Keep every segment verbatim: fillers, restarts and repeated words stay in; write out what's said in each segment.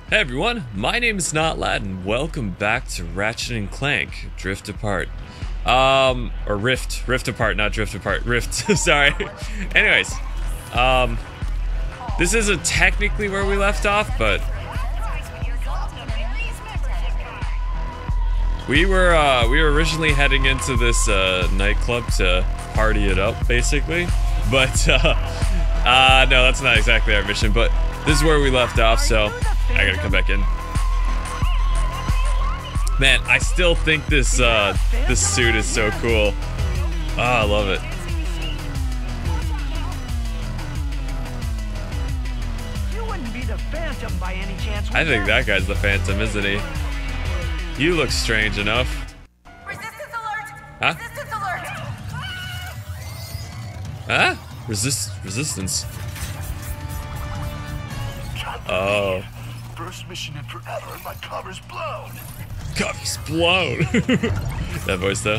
Hey everyone, my name is Not Lad and welcome back to Ratchet and Clank Drift Apart. Um, or Rift, Rift Apart, not Drift Apart, Rift, sorry. Anyways, um, this isn't technically where we left off, but we were, uh, we were originally heading into this, uh, nightclub to party it up, basically. But, uh, uh, no, that's not exactly our mission, but this is where we left off, so I gotta come back in. Man, I still think this uh, this suit is so cool. Oh, I love it. You wouldn't be the Phantom by any chance. I think that guy's the Phantom, isn't he? You look strange enough. Resistance alert! Huh? Resistance alert! Huh? Resist resistance. Oh. First mission in forever, and my cover's blown. Cover's blown. That voice though.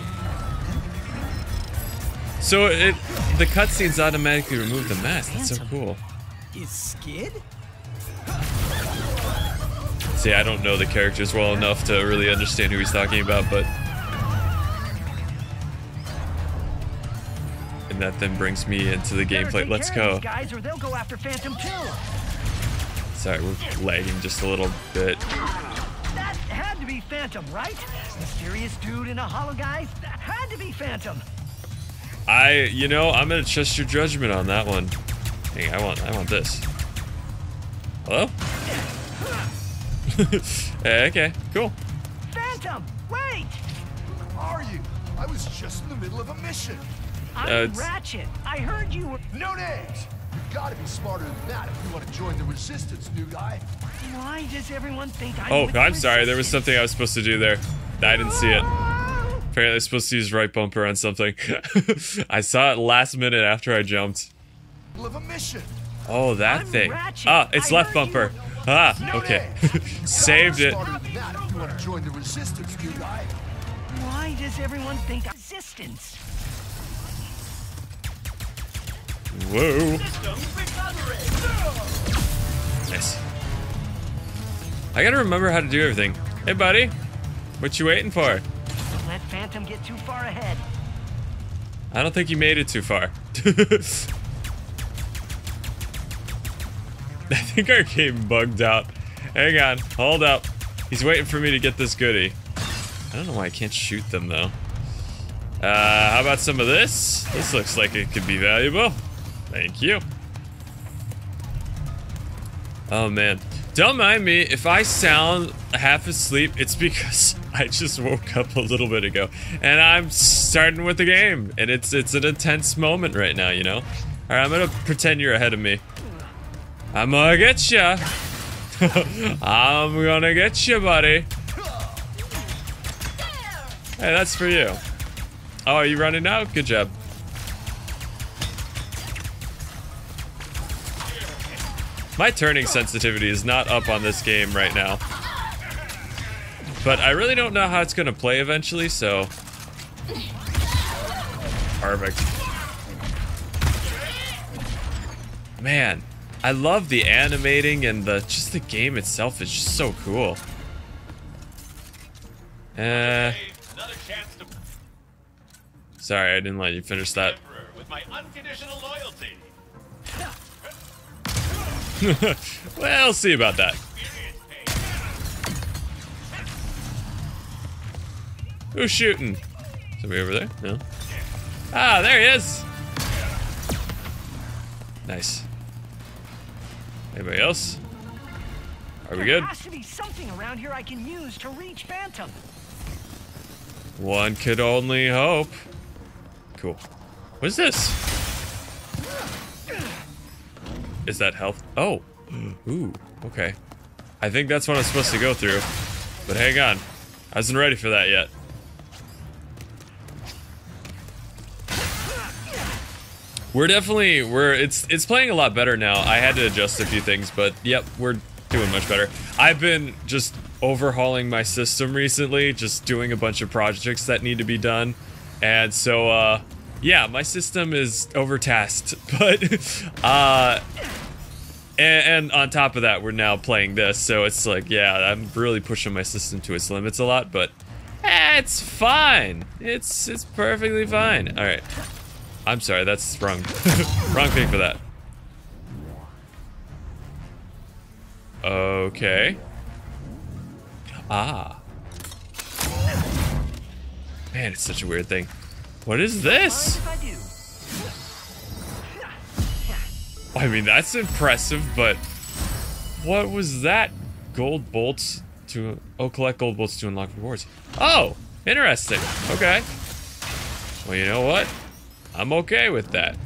So it the cutscenes automatically remove the mask. That's so cool. Is Skid? See, I don't know the characters well enough to really understand who he's talking about, but and that then brings me into the gameplay. Let's go. Guys, or they'll go after Phantom too. Sorry, we're lagging just a little bit. That had to be Phantom, right? Mysterious dude in a hollow guy? That had to be Phantom. I, you know, I'm gonna trust your judgment on that one. Hey, I want, I want this. Hello? Hey, okay, cool. Phantom, wait! Who are you? I was just in the middle of a mission. I'm Uh, it's- Ratchet. I heard you were... No names. You gotta be smarter than that if you want to join the resistance, new guy. Why does everyone think I'm Oh, with the I'm sorry. There was Resistance? something I was supposed to do there. I didn't see it. Apparently, I was supposed to use right bumper on something. I saw it last minute after I jumped. Middle of a mission. Oh, that I'm thing. Ratchet. Ah, it's I left heard you bumper. were- Ah, No okay. names. You gotta Saved be it. smarter than that if you want to join the resistance, new guy. Why does everyone think I'm Resistance? Whoa. Nice. I gotta remember how to do everything. Hey, buddy. What you waiting for? Don't let Phantom get too far ahead. I don't think you made it too far. I think our game bugged out. Hang on. Hold up. He's waiting for me to get this goodie. I don't know why I can't shoot them, though. Uh, how about some of this? This looks like it could be valuable. Thank you. Oh, man. Don't mind me. If I sound half asleep, it's because I just woke up a little bit ago. And I'm starting with the game. And it's it's an intense moment right now, you know? Alright, I'm gonna pretend you're ahead of me. I'm gonna get ya. I'm gonna get you, buddy. Hey, that's for you. Oh, are you running now? Good job. My turning sensitivity is not up on this game right now. But I really don't know how it's gonna play eventually, so... Perfect. Man, I love the animating and the just the game itself is just so cool. Uh, sorry, I didn't let you finish that. With my unconditional loyalty. Well, see about that. Who's shooting? Somebody over there? No. Ah, there he is. Nice. Anybody else? Are we good? There has to be something around here I can use to reach Phantom. One could only hope. Cool. What's this? Is that health? Oh. Ooh, okay. I think that's what I'm supposed to go through. But hang on. I wasn't ready for that yet. We're definitely, we're, it's it's playing a lot better now. I had to adjust a few things, but yep, we're doing much better. I've been just overhauling my system recently, just doing a bunch of projects that need to be done. And so, uh, yeah, my system is overtasked, but, uh, And, and on top of that, we're now playing this, so it's like, yeah, I'm really pushing my system to its limits a lot, but eh, it's fine. It's it's perfectly fine. All right. I'm sorry, that's wrong. Wrong thing for that. Okay. Ah. Man, it's such a weird thing. What is this? Mind if I do? I mean, that's impressive, but what was that? Gold bolts to... Oh, collect gold bolts to unlock rewards. Oh, interesting. Okay. Well, you know what? I'm okay with that.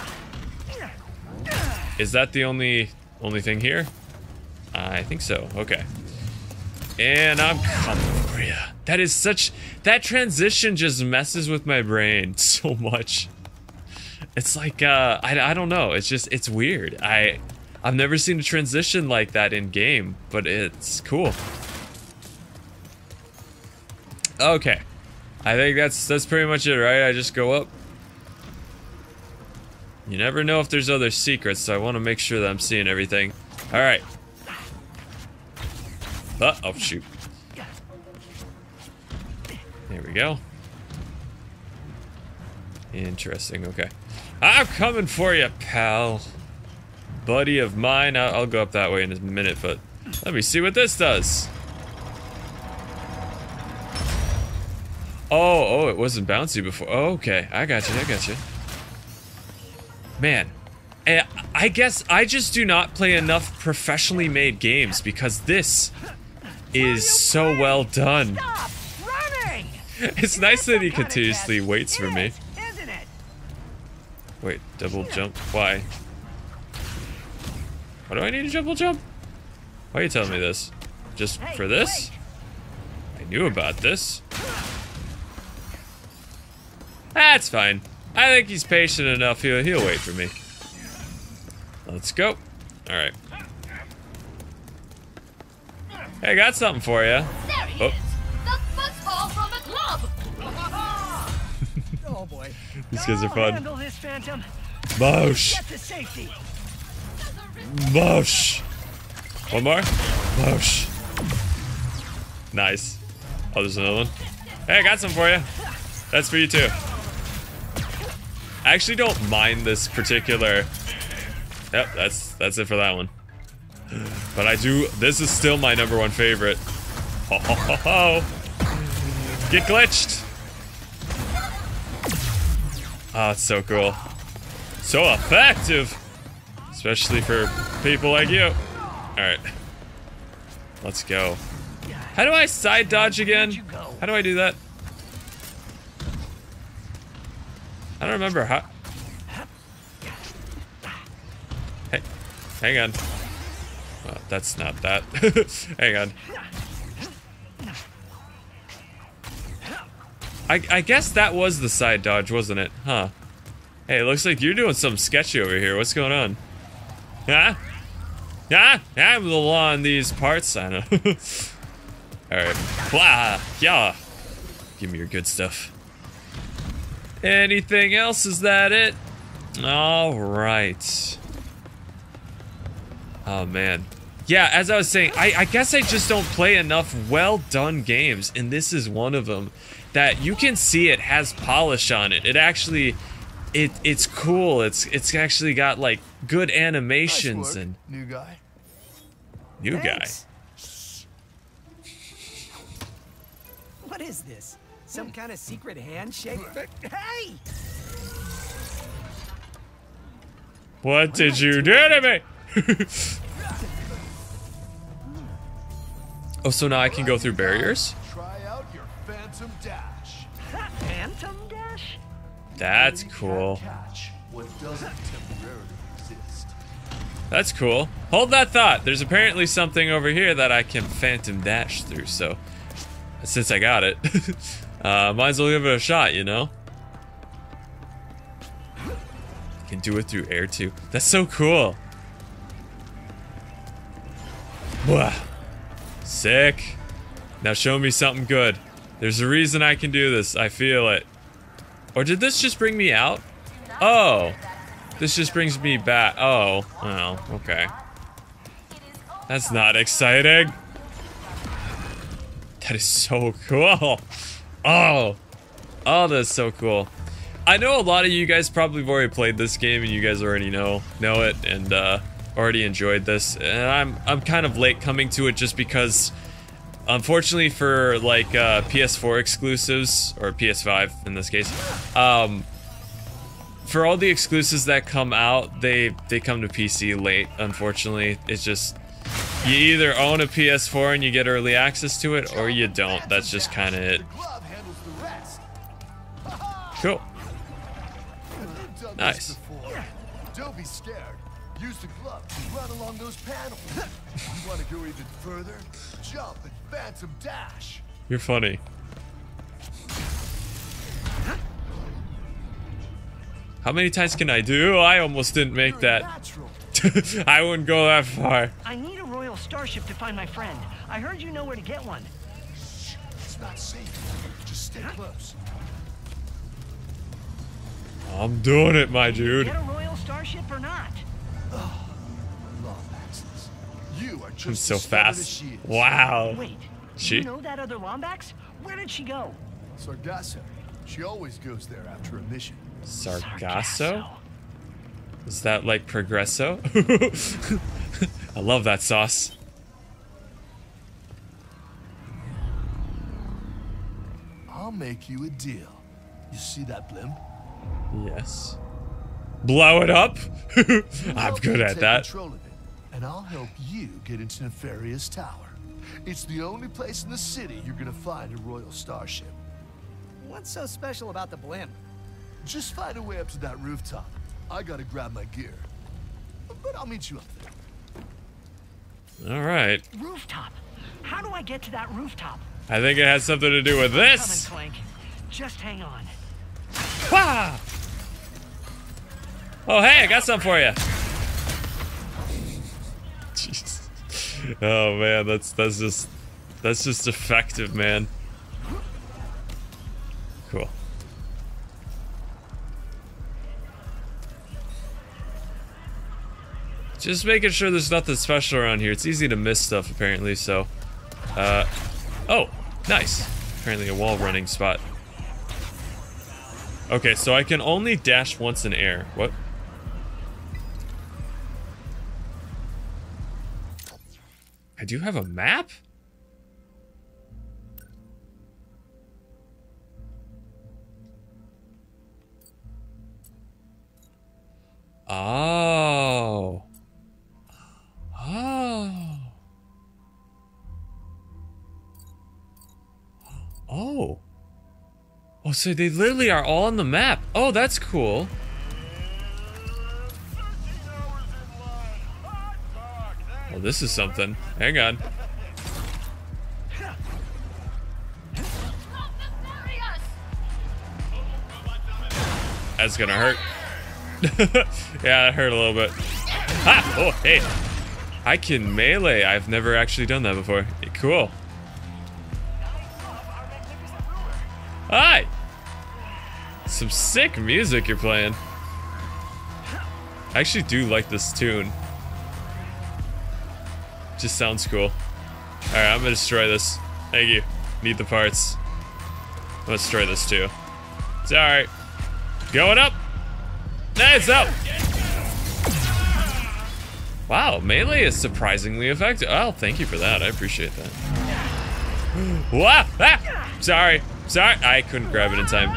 Is that the only only thing here? I think so. Okay. And I'm coming for you. That is such... That transition just messes with my brain so much. It's like, uh, I, I don't know. It's just, it's weird. I, I've never seen a transition like that in game, but it's cool. Okay. I think that's, that's pretty much it, right? I just go up. You never know if there's other secrets, so I want to make sure that I'm seeing everything. All right. Uh, oh, shoot. There we go. Interesting, okay. I'm coming for you, pal. Buddy of mine. I'll, I'll go up that way in a minute, but let me see what this does. Oh, oh, it wasn't bouncy before. Oh, okay, I got you, I got you. Man, and I guess I just do not play enough professionally made games because this is so well done. Stop running! It's Is nice that that he some kind of continuously test? waits for It me. is, isn't it? Wait, double jump? Why? Why do I need a double jump? Why are you telling me this? Just Hey, for this? wait. I knew about this. That's fine. I think he's patient enough. He'll, he'll wait for me. Let's go. All right. Hey, I got something for you. There he Oh. is! The football from a club! Oh boy. These guys are I'll fun. handle this, Phantom. Mosh. Get to safety. Mosh. One more. Mosh. Nice. Oh, there's another one. Hey, I got some for you. That's for you too. I actually don't mind this particular... Yep, that's that's it for that one. But I do... This is still my number one favorite. Ho ho ho ho! Get glitched! Oh, it's so cool. So effective! Especially for people like you. Alright. Let's go. How do I side dodge again? How do I do that? I don't remember how... Hey, hang on. Oh, that's not that. Hang on. I, I guess that was the side dodge, wasn't it? Huh. Hey, it looks like you're doing something sketchy over here. What's going on? Huh? Huh? I'm the law in these parts. I know. Alright. Blah! Yeah! Give me your good stuff. Anything else? Is that it? Alright. Oh, man. Yeah, as I was saying, I, I guess I just don't play enough well-done games, and this is one of them. That you can see it has polish on it. It actually... It, it's cool. It's it's actually got, like, good animations Nice work, and... new guy. New Thanks. guy. What is this? Some kind of secret handshake? Hey! What did you do to me? Oh, so now I can go through barriers? Try out your Phantom Dash. Phantom Dash? That's You cool. can't catch what doesn't temporarily exist. That's cool. Hold that thought. There's apparently something over here that I can phantom dash through, so... Since I got it, uh, might as well give it a shot, you know? Can do it through air, too. That's so cool. Wow. Sick. Now show me something good. There's a reason I can do this. I feel it. Or did this just bring me out? Oh. This just brings me back. Oh. Well, okay. That's not exciting. That is so cool. Oh. Oh, that's so cool. I know a lot of you guys probably have already played this game and you guys already know know it and uh, already enjoyed this. And I'm I'm kind of late coming to it just because, unfortunately, for like uh, P S four exclusives or P S five in this case, um, for all the exclusives that come out, they they come to P C late. Unfortunately, it's just you either own a P S four and you get early access to it, or you don't. That's just kind of it. Cool. Nice. Don't be scared. Use the glove to run along those panels. You want to go even further? Jump and phantom dash. You're funny. How many times can I do? I almost didn't make that. I wouldn't go that far. I need a Royal Starship to find my friend. I heard you know where to get one. Shh, it's not safe. Just stay close. I'm doing it, my dude. Get a Royal Starship or not? Oh, Lombaxes. You are just I'm so as stubborn as fast. she is. Wow. Wait, She? you know that other Lombax? Where did she go? Sargasso. She always goes there after a mission. Sargasso? Is that like Progresso? I love that sauce. I'll make you a deal. You see that blimp? Yes. Blow it up? I'm Help good me at take that. Control of it, and I'll help you get into Nefarious Tower. It's the only place in the city you're gonna find a Royal Starship. What's so special about the blimp? Just find a way up to that rooftop. I gotta grab my gear. But I'll meet you up there. Alright. Rooftop. How do I get to that rooftop? I think it has something to do with Coming, this. Clank. Just hang on. Wah! Oh, hey, I got some for you. Jeez. Oh man, that's that's just that's just effective, man. Cool. Just making sure there's nothing special around here. It's easy to miss stuff apparently, so uh oh, nice. Apparently a wall running spot. Okay, so I can only dash once in air. What? I do have a map? Oh. Oh. Oh. Oh, so they literally are all on the map. Oh, that's cool. Well, this is something. Hang on. That's gonna hurt. Yeah, that hurt a little bit. Ah! Oh, hey. I can melee. I've never actually done that before. Cool. Hi! Some sick music you're playing. I actually do like this tune. Just sounds cool. Alright, I'm gonna destroy this. Thank you. Need the parts. I'm gonna destroy this too. It's alright. Going up! Nice up! Wow, melee is surprisingly effective. Oh, thank you for that. I appreciate that. Wow! Ah! Sorry. Sorry. I couldn't grab it in time.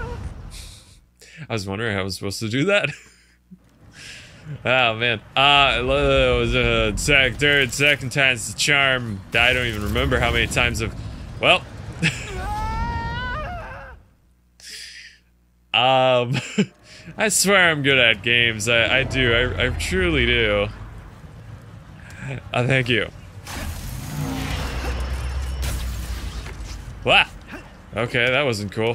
I was wondering how I was supposed to do that. Oh, man. Uh, it was uh, sec third, second time's the charm. I don't even remember how many times I've... Well. um, I swear I'm good at games. I, I do. I, I truly do. Uh, thank you. Wow. Okay, that wasn't cool.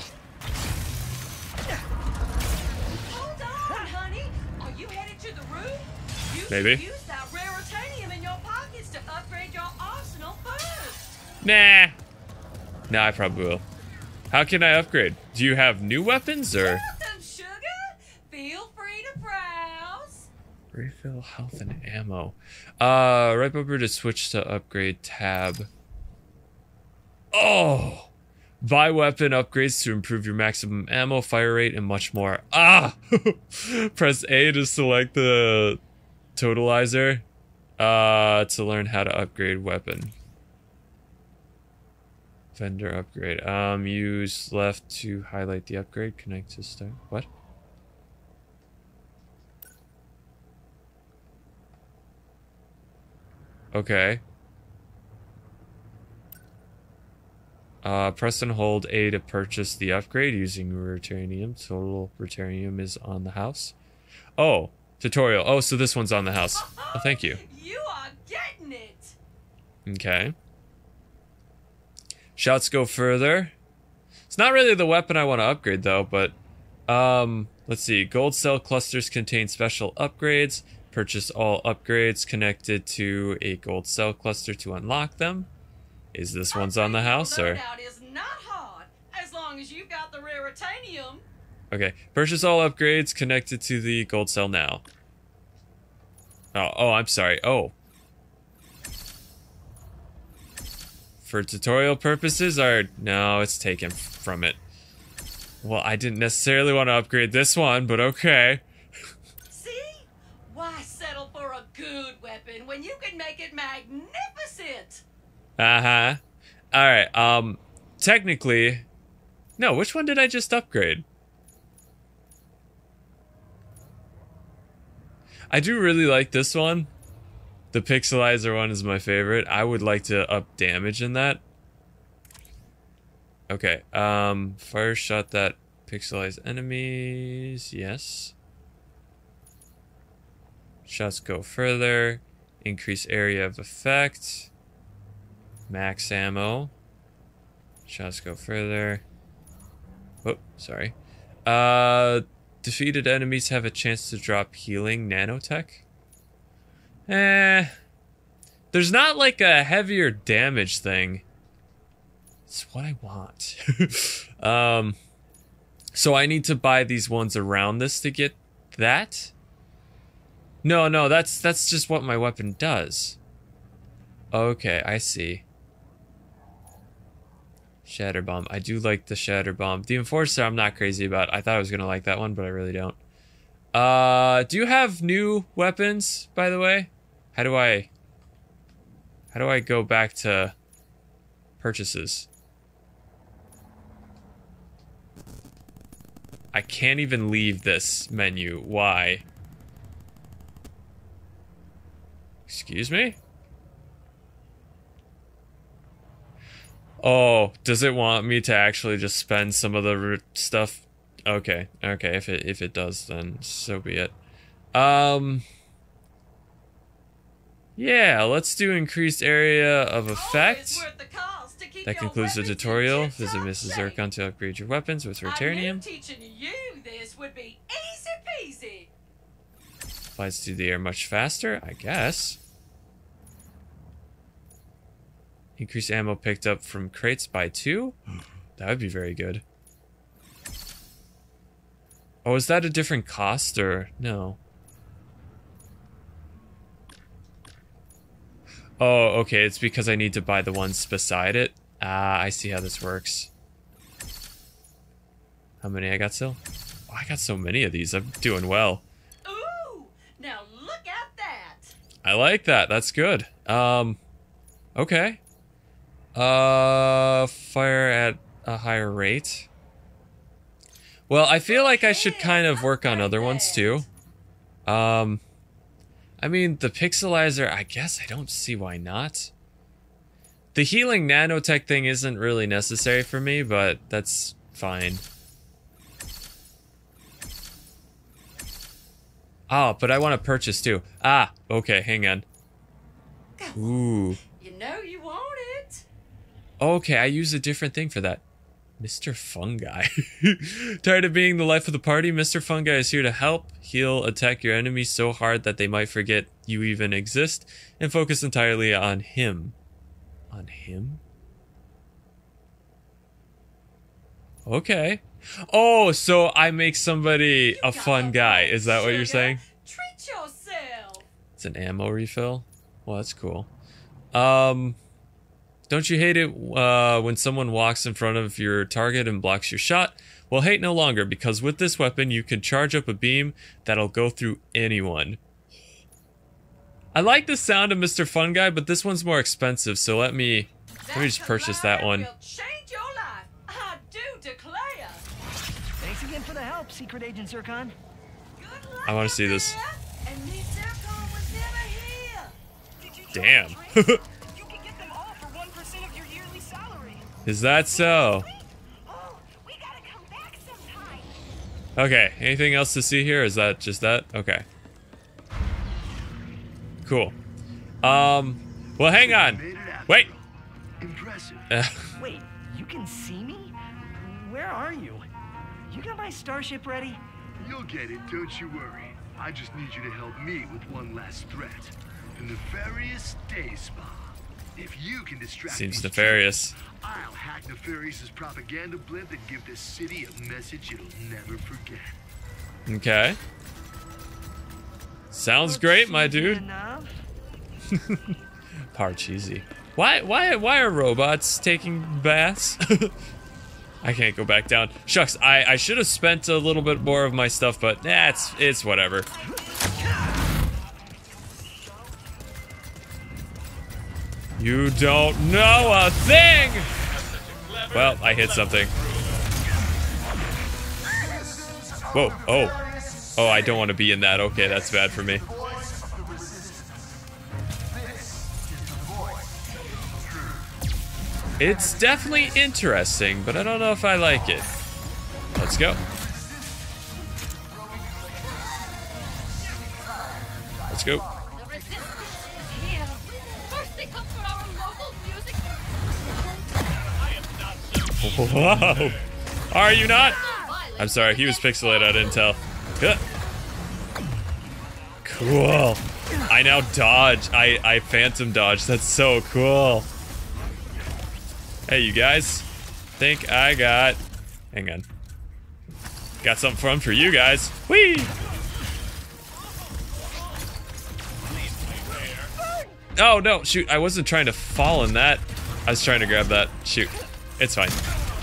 Hold on, honey. Are you headed to the roof? You Maybe. should use that rare titanium in your pockets to upgrade your arsenal first. Nah. Nah, I probably will. How can I upgrade? Do you have new weapons or? Want some sugar? Feel free to browse. Refill health and ammo. Uh, right bumper to switch to upgrade tab. Oh! Buy weapon upgrades to improve your maximum ammo, fire rate, and much more. Ah! Press A to select the totalizer uh, to learn how to upgrade weapon. Vendor upgrade. Um, use left to highlight the upgrade. Connect to start. What? Okay. Uh, press and hold A to purchase the upgrade using Rutanium. Total Rutanium is on the house. Oh, tutorial. Oh, so this one's on the house. Oh, thank you. You are getting it. Okay. Shots go further. It's not really the weapon I want to upgrade though, but um, let's see. Gold cell clusters contain special upgrades. Purchase all upgrades connected to a gold cell cluster to unlock them. Is this one's on the house or? Loadout is not hard as long as you've got the Raritanium. Okay. Purchase all upgrades connected to the gold cell now. Oh, oh, I'm sorry. Oh. For tutorial purposes, or no, it's taken from it. Well, I didn't necessarily want to upgrade this one, but okay. See? Why settle for a good weapon when you can make it magnificent? Uh-huh. Alright, um, technically... No, which one did I just upgrade? I do really like this one. The pixelizer one is my favorite. I would like to up damage in that. Okay, um, fire shot that pixelize enemies. Yes. Shots go further. Increase area of effect. Max ammo. Shots go further. Oh, sorry. Uh, defeated enemies have a chance to drop healing nanotech. Eh. There's not like a heavier damage thing. It's what I want. um, so I need to buy these ones around this to get that? No, no, that's that's just what my weapon does. Okay, I see. Shatter Bomb. I do like the Shatter Bomb. The Enforcer I'm not crazy about. I thought I was going to like that one, but I really don't. Uh, do you have new weapons, by the way? How do I... How do I go back to purchases? I can't even leave this menu. Why? Excuse me? Oh, does it want me to actually just spend some of the stuff? Okay, okay, if it if it does, then so be it. Um, yeah, let's do increased area of effect. That concludes the tutorial. Visit Missus Zircon to upgrade your weapons with Rutanium. Teaching you this would be easy peasy. Flies through the air much faster, I guess. Increase ammo picked up from crates by two? That would be very good. Oh, is that a different cost or no? Oh, okay, it's because I need to buy the ones beside it. Ah, I see how this works. How many I got still? Oh, I got so many of these. I'm doing well. Ooh, now look at that. I like that. That's good. Um, okay. Uh, fire at a higher rate. Well, I feel like I should kind of work on other ones too. Um, I mean, the pixelizer, I guess I don't see why not. The healing nanotech thing isn't really necessary for me, but that's fine. Oh, but I want to purchase too. Ah, okay, hang on. Ooh. You know you want it. Okay, I use a different thing for that. Mister Fungi. Tired of being the life of the party? Mister Fungi is here to help. He'll attack your enemies so hard that they might forget you even exist and focus entirely on him. On him? Okay. Oh, so I make somebody a fun guy. Is that what you're saying? Treat yourself. It's an ammo refill. Well, that's cool. Um, don't you hate it uh, when someone walks in front of your target and blocks your shot? Well, hate no longer, because with this weapon, you can charge up a beam that'll go through anyone. I like the sound of Mister Fun Guy, but this one's more expensive, so let me let me just purchase that one. Change your life. I do declare. Thanks again for the help, Secret Agent Zircon. Good luck I want to see this. there. And Miss Zircon was never here. Did you Damn. You can get them all for one percent of your yearly salary. Is that so? Oh, we gotta come back sometime. Okay, anything else to see here? Is that just that? Okay. Cool. Um, well, hang on. Wait. Impressive. Uh, Wait, you can see me? Where are you? You got my starship ready? You'll get it, don't you worry. I just need you to help me with one last threat. The nefarious day spa. If you can distract seems these nefarious. children, I'll hack Nefarious's propaganda blimp and give this city a message it'll never forget. Okay. Sounds great, my dude. Enough? Parcheesi. Why, why, why are robots taking baths? I can't go back down. Shucks, I, I should have spent a little bit more of my stuff, but nah, it's, it's whatever. You don't know a thing! Well, I hit something. Whoa, oh. Oh, I don't want to be in that. Okay, that's bad for me. It's definitely interesting, but I don't know if I like it. Let's go. Let's go. The resistance is here. First they come for our local music. Whoa. Are you not? I'm sorry, he was pixelated. I didn't tell. Huh. Cool. I now dodge. I, I phantom dodge. That's so cool. Hey, you guys. Think I got... Hang on. Got something fun for you guys. Whee! Oh, no. Shoot. I wasn't trying to fall in that. I was trying to grab that. Shoot. It's fine.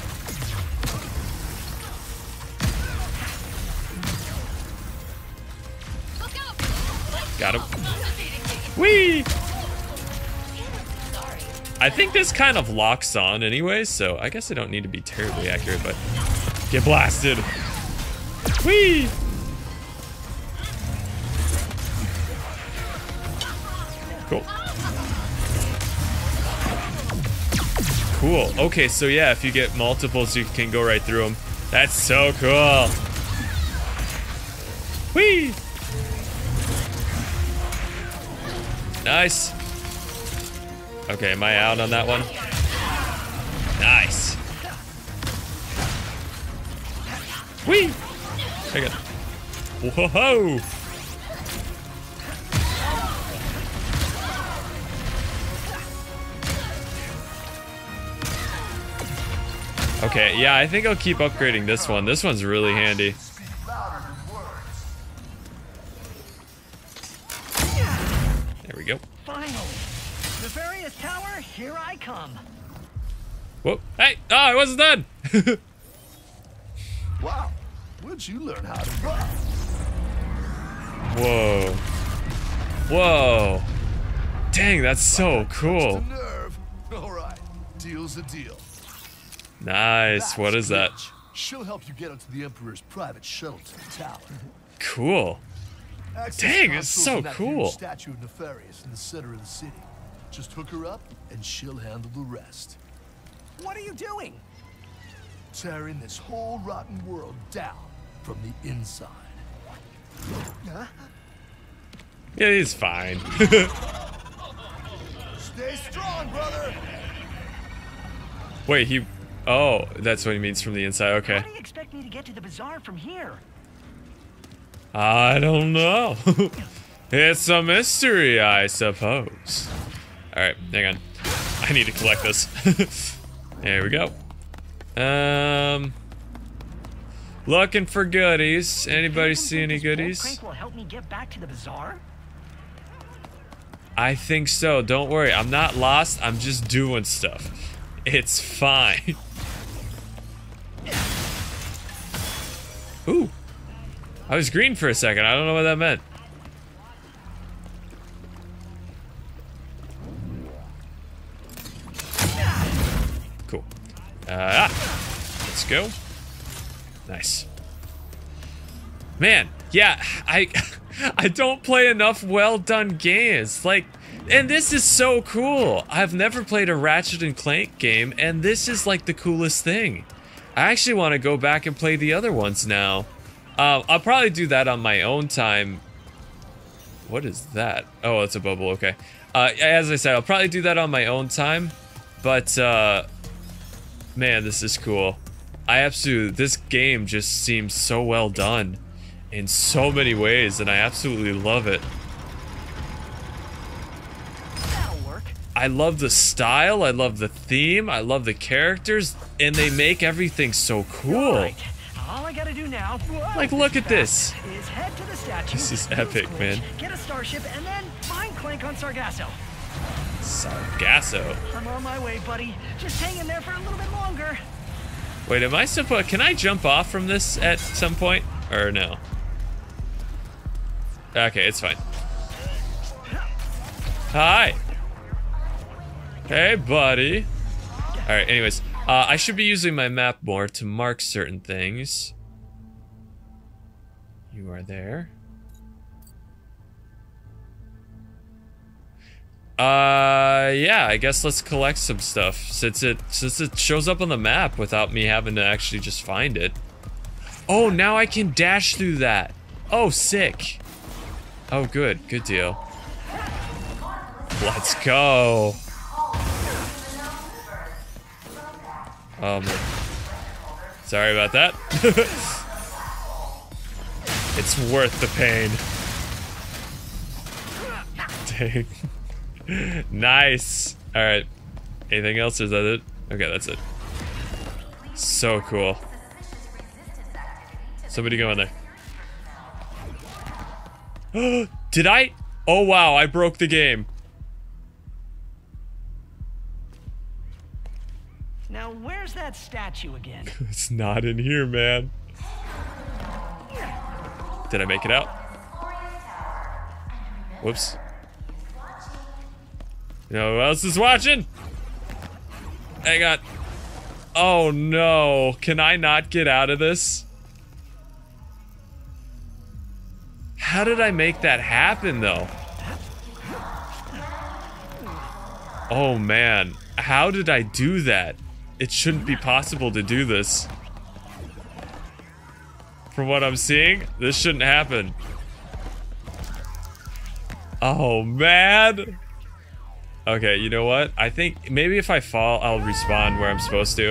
Got him. Whee! I think this kind of locks on anyway, so I guess I don't need to be terribly accurate, but... Get blasted! Whee! Cool. Cool. Okay, so yeah, if you get multiples, you can go right through them. That's so cool! Whee! Nice. Okay, am I out on that one? Nice. Whee! I got. Whoa! Okay, yeah, I think I'll keep upgrading this one. This one's really handy. There we go. Finally. Nefarious Tower, here I come. Whoa. Hey! Oh, I wasn't done! Wow, where'd you learn how to run? Whoa. Whoa. Dang, that's so cool. Just a nerve. All right, deal's a deal. Nice. What is that? She'll help you get onto the Emperor's private shuttle to the tower. Cool. Access Dang, it's console's so in that cool. huge statue of Nefarious in the center of the city. Just hook her up, and she'll handle the rest. What are you doing? Tearing this whole rotten world down from the inside. Yeah, he's fine. Stay strong, brother. Wait, he... Oh, that's what he means from the inside. Okay. How do you expect me to get to the bazaar from here? I don't know. It's a mystery, I suppose. Alright, hang on. I need to collect this. There we go. Um... Looking for goodies. Anybody see any This bolt goodies? crank will help me get back to the bazaar? I think so. Don't worry. I'm not lost. I'm just doing stuff. It's fine. Ooh. I was green for a second. I don't know what that meant. Cool. Uh, ah. Let's go. Nice. Man, yeah, I I don't play enough well-done games. Like, and this is so cool. I've never played a Ratchet and Clank game, and this is like the coolest thing. I actually want to go back and play the other ones now. Uh, I'll probably do that on my own time. What is that? Oh, it's a bubble, okay. Uh, as I said, I'll probably do that on my own time, but, uh, man, this is cool. I absolutely, this game just seems so well done in so many ways, and I absolutely love it. That'll work. I love the style, I love the theme, I love the characters, and they make everything so cool. Right. All I gotta do now, Like, look at this. is head to the statue. This is use epic, Glitch, man. Get a starship and then find Clank on Sargasso. Sargasso. I'm on my way, buddy. Just hang in there for a little bit longer. Wait, am I supposed? Can I jump off from this at some point, or no? Okay, it's fine. Hi. Hey, buddy. All right. Anyways, uh, I should be using my map more to mark certain things. You are there. Uh, yeah, I guess let's collect some stuff since it since it shows up on the map without me having to actually just find it. Oh, now I can dash through that. Oh, sick. Oh, good, good deal. Let's go. Oh man, sorry about that. It's worth the pain. Dang. Nice. All right. Anything else? Is that it? Okay, that's it. So cool. Somebody go in there. Did I? Oh wow! I broke the game. Now, where's that statue again? It's not in here, man. Did I make it out? Whoops. You know who else is watching? Hang on. Oh no. Can I not get out of this? How did I make that happen though? Oh man. How did I do that? It shouldn't be possible to do this. From what I'm seeing, this shouldn't happen. Oh man. Okay, you know what? I think maybe if I fall, I'll respawn where I'm supposed to.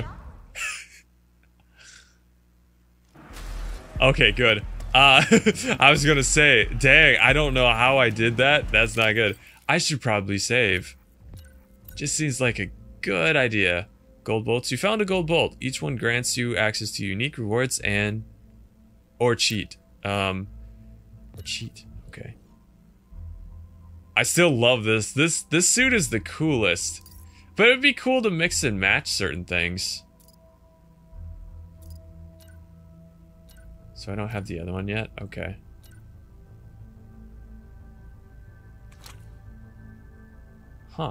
Okay, good. Uh, I was gonna say, dang, I don't know how I did that. That's not good. I should probably save. Just seems like a good idea. Gold bolts. You found a gold bolt. Each one grants you access to unique rewards and... Or cheat. Um, or cheat. Okay. I still love this. This this suit is the coolest. But it'd be cool to mix and match certain things. So I don't have the other one yet? Okay. Huh.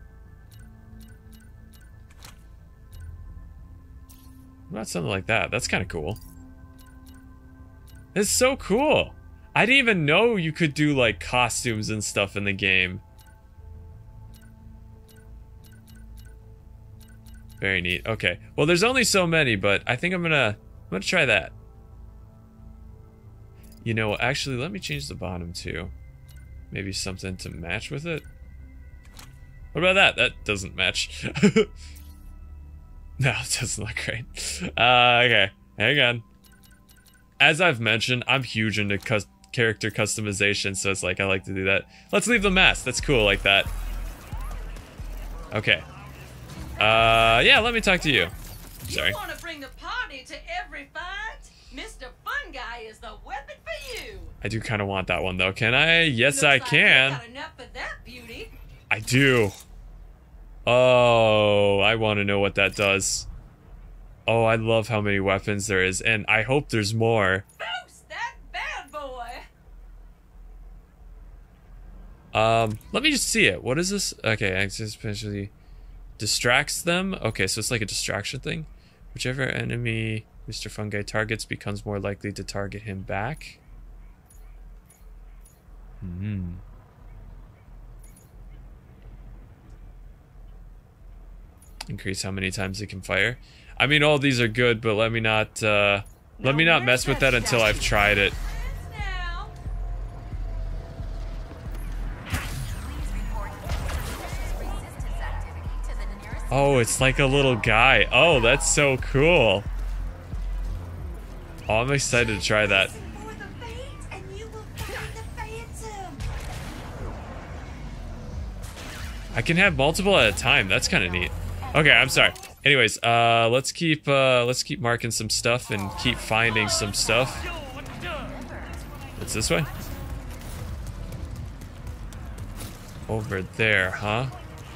What about something like that? That's kind of cool. It's so cool. I didn't even know you could do like costumes and stuff in the game. Very neat. Okay. Well, there's only so many, but I think I'm gonna I'm gonna try that. You know, actually, let me change the bottom too. Maybe something to match with it. What about that? That doesn't match. No, it doesn't look great. Uh, okay, hang on. As I've mentioned, I'm huge into cus character customization, so it's like I like to do that. Let's leave the mask. That's cool, like that. Okay. Uh, yeah. Let me talk to you. Sorry. You want to bring the party to every fight? Mister Fun Guy is the weapon for you. I do kind of want that one though. Can I? Yes, Looks I like can. you got enough for that beauty. I do. Oh, I want to know what that does. Oh, I love how many weapons there is, and I hope there's more. Boost that bad boy. Um, let me just see it. What is this? Okay, especially distracts them. Okay, so it's like a distraction thing. Whichever enemy Mister Fun Guy targets becomes more likely to target him back. Hmm. Increase how many times it can fire. I mean, all these are good, but let me not uh, let me not mess with that until I've tried it. Now. Oh, it's like a little guy. Oh, that's so cool. Oh, I'm excited to try that. For the fate, and you will find the phantom. I can have multiple at a time. That's kind of neat. Okay, I'm sorry. Anyways, uh, let's keep uh, let's keep marking some stuff and keep finding some stuff. It's this way. Over there, huh?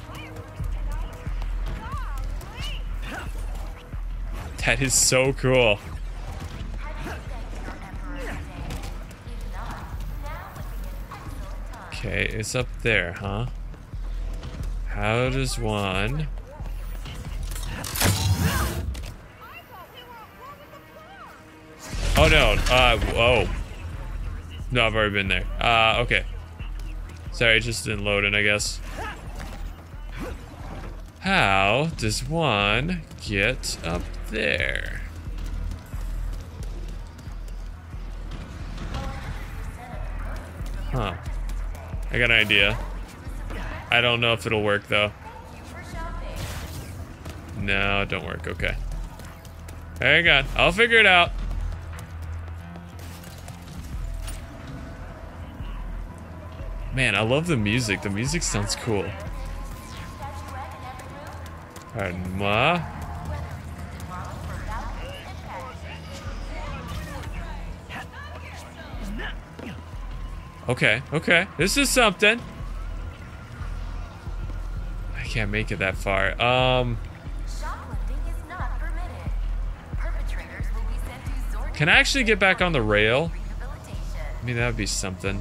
That is so cool. Okay, it's up there, huh? How does one... Oh no, uh, whoa. No, I've already been there. Uh, okay. Sorry, it just didn't load in, I guess. How does one get up there? Huh. I got an idea. I don't know if it'll work, though. No, it don't work. Okay. Hang on. I'll figure it out. Man, I love the music. The music sounds cool. Pardon moi. Okay, okay. This is something. I can't make it that far. Um... Can I actually get back on the rail? I mean, that would be something.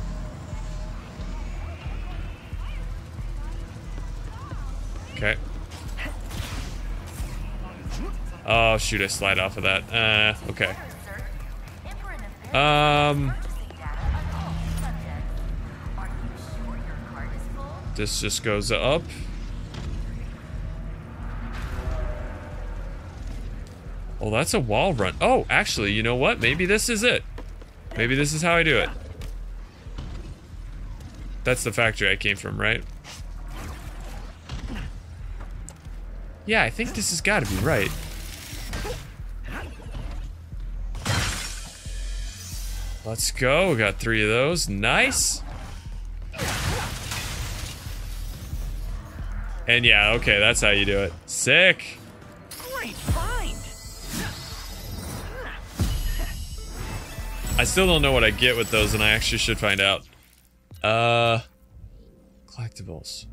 Okay. Oh, shoot, I slide off of that. Uh, okay. Um... This just goes up. Oh, that's a wall run. Oh, actually, you know what? Maybe this is it. Maybe this is how I do it. That's the factory I came from, right? Yeah, I think this has got to be right. Let's go. We got three of those. Nice. And yeah, okay, that's how you do it. Sick. Great find. I still don't know what I get with those, and I actually should find out. Uh, collectibles.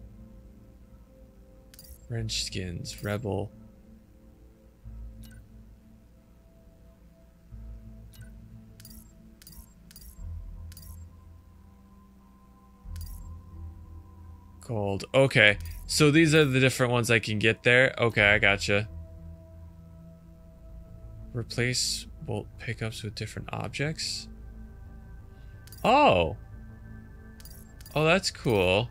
Wrench skins, rebel. Gold. Okay, so these are the different ones I can get there. Okay, I gotcha. Replace bolt pickups with different objects. Oh. Oh, that's cool.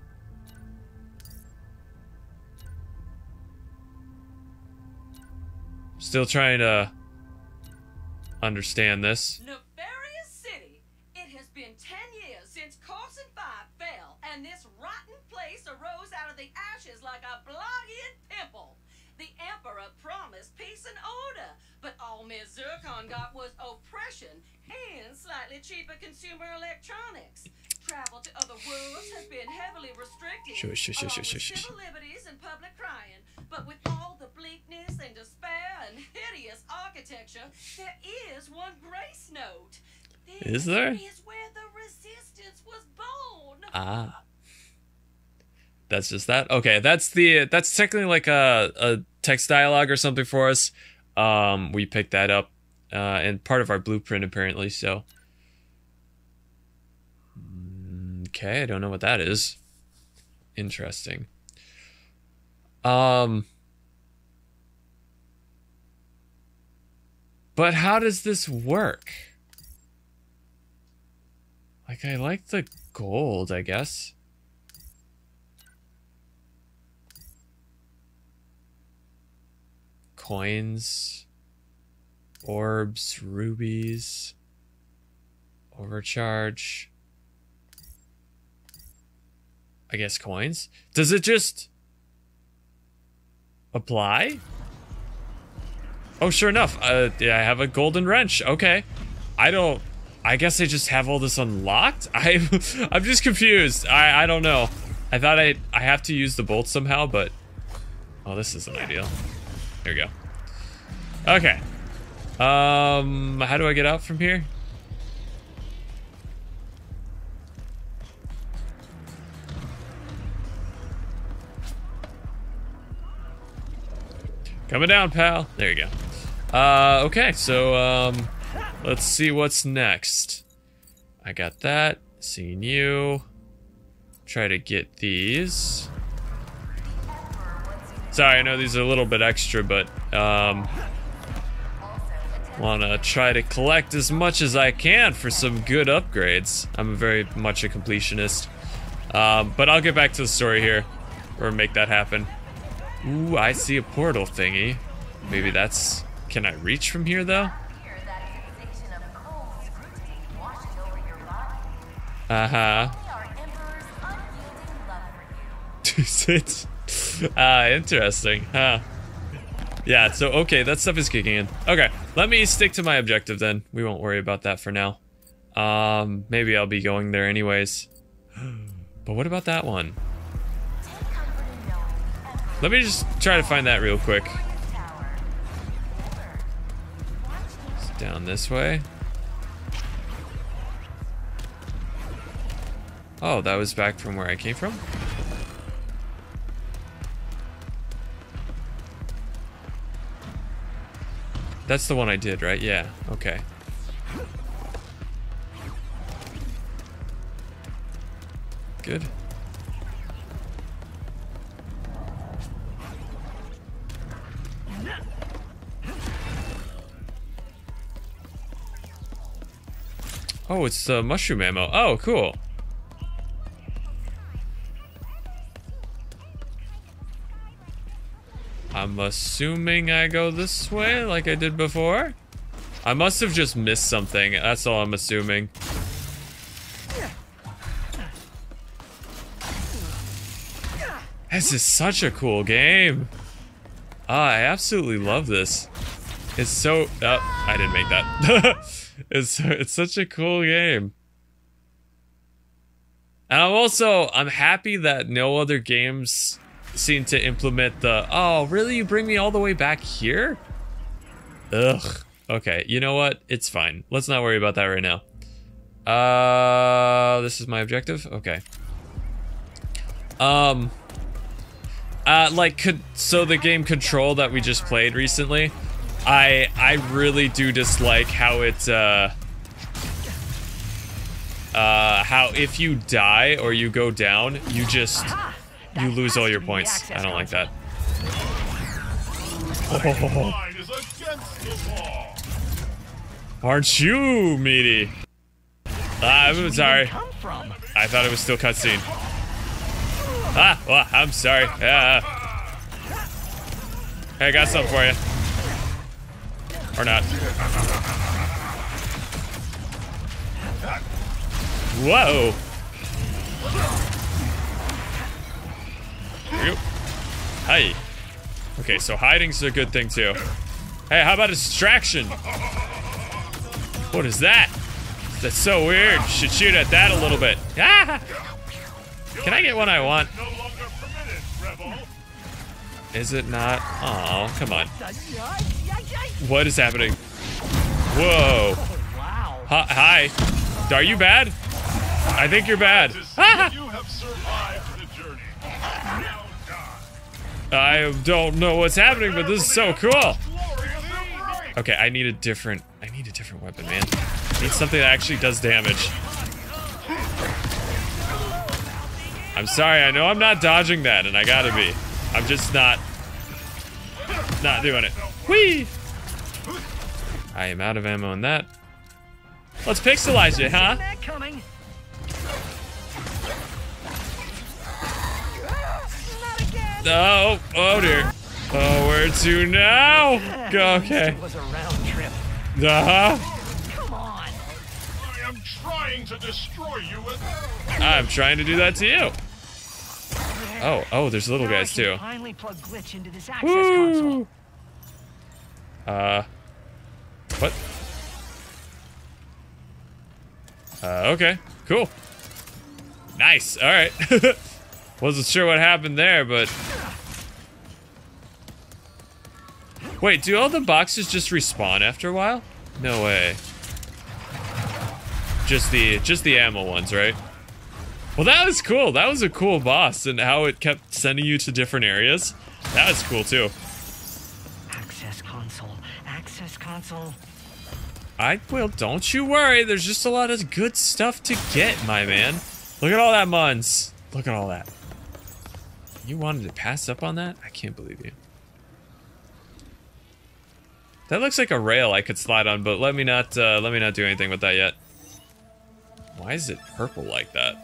Still trying to understand this. Nefarious City. It has been ten years since Carson Five fell, and this rotten place arose out of the ashes like a blood-eared pimple. The Emperor promised peace and order, but all Miz Zircon got was oppression and slightly cheaper consumer electronics. Travel to other worlds has been heavily restricted, Shush, shush, shush, along with shush, shush. civil liberties and public crying. But with all the bleakness and despair and hideous archaeology, architecture, there is one grace note. Is there? This is where the resistance was born. Ah. That's just that? Okay, that's the that's technically like a, a text dialogue or something for us. Um, we picked that up uh, and part of our blueprint apparently, so. Okay, I don't know what that is. Interesting. Um, but how does this work? Like, I like the gold, I guess. Coins, orbs, rubies, overcharge. I guess coins. Does it just apply? Oh, sure enough. Uh, yeah, I have a golden wrench. Okay. I don't... I guess I just have all this unlocked? I, I'm just confused. I, I don't know. I thought I I have to use the bolt somehow, but... Oh, this isn't ideal. There we go. Okay. Um, how do I get out from here? Coming down, pal. There you go. Uh, okay, so, um, let's see what's next. I got that. Seeing you. Try to get these. Sorry, I know these are a little bit extra, but, um, want to try to collect as much as I can for some good upgrades. I'm very much a completionist. Um, but I'll get back to the story here, or make that happen. Ooh, I see a portal thingy. Maybe that's... Can I reach from here, though? Uh-huh. Is it? Ah, interesting, huh? Yeah, so, okay, that stuff is kicking in. Okay, let me stick to my objective, then. We won't worry about that for now. Um, maybe I'll be going there anyways. But what about that one? Let me just try to find that real quick. It's down this way. Oh, that was back from where I came from? That's the one I did, right? Yeah, okay. Good. Oh, it's the uh, mushroom ammo. Oh, cool. I'm assuming I go this way like I did before. I must have just missed something. That's all I'm assuming. This is such a cool game. Ah, I absolutely love this. It's so... Oh, I didn't make that. It's it's such a cool game. And I'm also, I'm happy that no other games seem to implement the, oh, really? You bring me all the way back here? Ugh. Okay, you know what? It's fine. Let's not worry about that right now. Uh, this is my objective? Okay. Um, uh, like, could, so the game Control that we just played recently, I I really do dislike how it uh uh how if you die or you go down, you just you lose all your points. I don't like that. Oh. Aren't you, meaty? Ah, I'm sorry. I thought it was still cutscene. Ah, well, I'm sorry. Yeah. Hey, I got something for you. Or not. Whoa! Here we go. Hi. Okay, so hiding's a good thing too. Hey, how about a distraction? What is that? That's so weird. Should shoot at that a little bit. Ah! Can I get one I want? Is it not? Oh, come on. What is happening? Whoa. Wow. Hi. Hi. Are you bad? I think you're bad. You have survived the journey. Now die. I don't know what's happening, but this is so cool. Okay, I need a different, I need a different weapon, man. I need something that actually does damage. I'm sorry, I know I'm not dodging that, and I gotta be. I'm just not, not doing it. Whee! I am out of ammo on that. Let's pixelize you, huh? That coming. Not again. Oh, oh dear. Oh, where to now? Go, okay. It was a round trip. Uh-huh. Come on. I am trying to destroy you with... I'm trying to do that to you. Oh, oh, there's little Now I guys can too. Finally plug glitch into this access console. Woo! Uh, what? Uh, okay, cool. Nice, all right. Wasn't sure what happened there, but... Wait, do all the boxes just respawn after a while? No way. Just the, just the ammo ones, right? Well, that was cool. That was a cool boss, and how it kept sending you to different areas. That was cool, too. Access console. Access console. I will, don't you worry. There's just a lot of good stuff to get, my man. Look at all that, Muns. Look at all that. You wanted to pass up on that? I can't believe you. That looks like a rail I could slide on, but let me not, uh, let me not do anything with that yet. Why is it purple like that?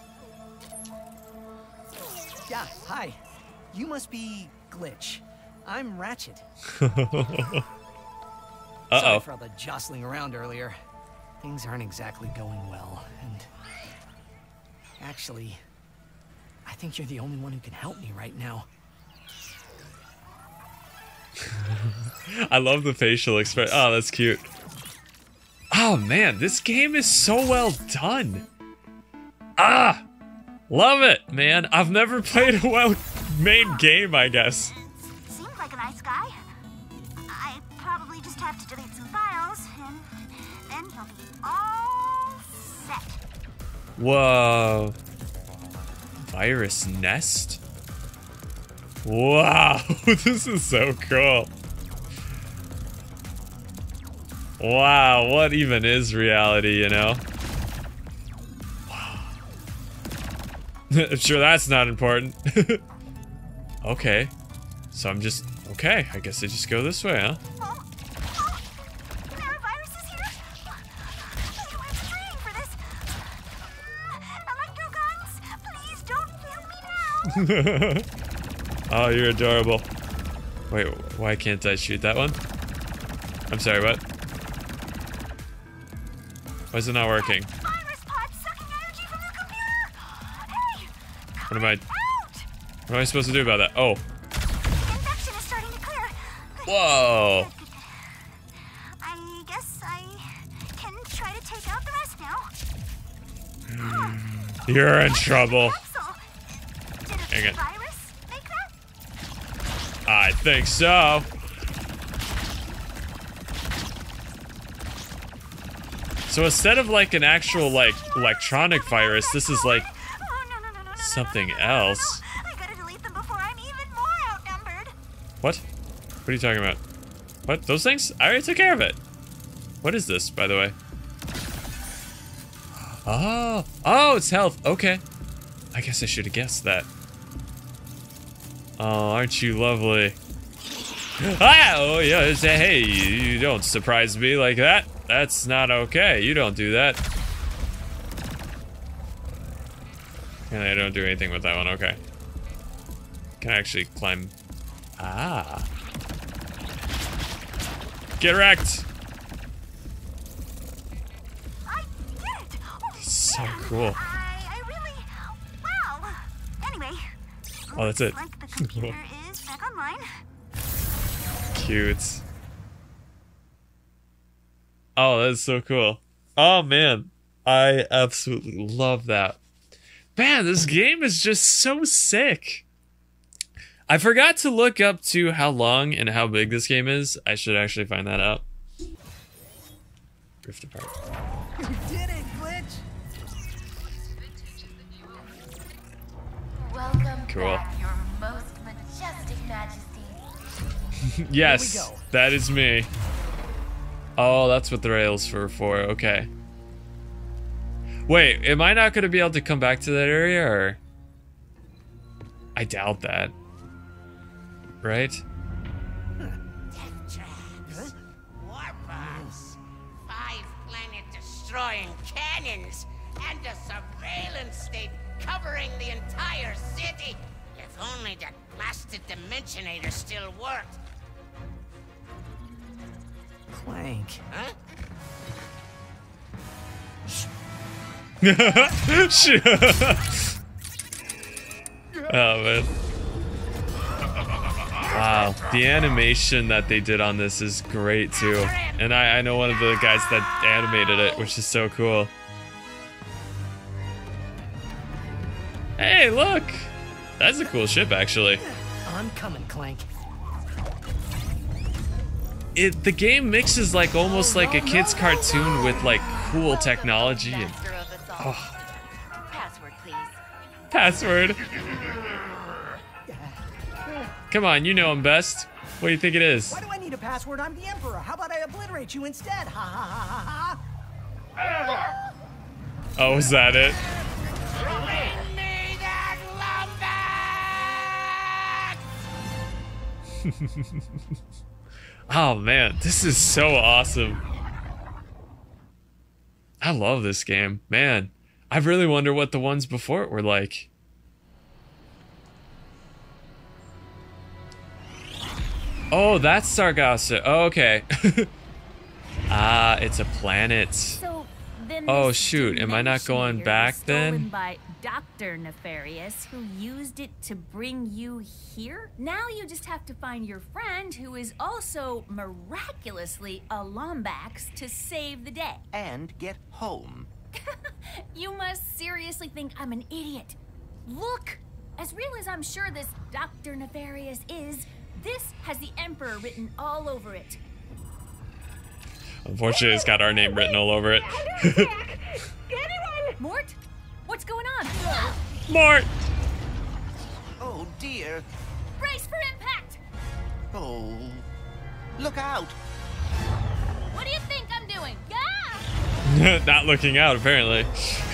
Yeah, hi. You must be Glitch. I'm Ratchet. Uh-oh. Sorry for all the jostling around earlier. Things aren't exactly going well, and... Actually, I think you're the only one who can help me right now. I love the facial expression. Oh, that's cute. Oh man, this game is so well done. Ah! Love it, man. I've never played a well-made game, I guess. Seems like a nice guy. I probably just have to delete some files, and then he'll be all set. Whoa. Virus nest? Wow, this is so cool. Wow, what even is reality, you know? I'm sure that's not important. Okay. So I'm just... Okay, I guess I just go this way, huh? Oh, oh, there are viruses here. You were training for this. Uh, electro guns, please don't kill me now. Oh, you're adorable. Wait, why can't I shoot that one? I'm sorry, what? Why is it not working? Virus pods sucking energy from the computer. Hey, What am I... out. What am I supposed to do about that? Oh. Infection is starting to clear. Whoa. I guess I can try to take out the rest now. You're in trouble. Capsule. Did a Dang it. virus make that? I think so. So instead of like an actual like electronic virus, this is like Oh, no, no, no, no, no, no, something no, no, no, no, else. no. I gotta delete them before I'm even more outnumbered. What? What are you talking about? What? Those things? I already took care of it. What is this, by the way? Oh. Oh, it's health. Okay. I guess I should have guessed that. Oh, aren't you lovely? Ah! Oh, yeah. It's, hey, you don't surprise me like that. That's not okay. You don't do that. And I don't do anything with that one. Okay. Can I actually climb? Ah. Get wrecked. I did it. Oh, So man. cool. I, I really, wow. Anyway. Oh, that's it. Looks like the computer is back online. Cute. Oh, that's so cool. Oh, man. I absolutely love that. Man, this game is just so sick. I forgot to look up to how long and how big this game is. I should actually find that out. Rift apart. You did it, Glitch! Welcome Cool. back, your most majestic majesty. Yes, Here we go. that is me. Oh, that's what the rails were for. Okay. Wait, am I not going to be able to come back to that area, or? I doubt that. Right? Death traps, warbots, five planet-destroying cannons, and a surveillance state covering the entire city. If only that blasted Dimensionator still worked. Clank. Huh? Shit. Oh man. Wow, the animation that they did on this is great too. And I, I know one of the guys that animated it, which is so cool. Hey, look! That's a cool ship, actually. I'm coming, Clank. It the game mixes like almost like a kid's cartoon with like cool technology and oh. Password, please. Password. Come on, you know him best. What do you think it is? Why do I need a password? I'm the Emperor. How about I obliterate you instead? Ha ha ha ha ha! Oh, is that it? Bring me that lumber! Oh man, this is so awesome. I love this game, man. I really wonder what the ones before it were like. Oh, that's Sargasso. Oh, okay. Ah, it's a planet. So then Oh this shoot, am I not going Dimensionator back was stolen then? by Doctor Nefarious, who used it to bring you here? Now you just have to find your friend, who is also miraculously a Lombax, to save the day. And get home. You must seriously think I'm an idiot. Look! As real as I'm sure this Doctor Nefarious is, this has the Emperor written all over it. Unfortunately, it's got our name written all over it. Anyone? Mort? What's going on? Mort! Oh dear. Brace for impact! Oh. Look out. What do you think I'm doing? Yeah! Not looking out, apparently.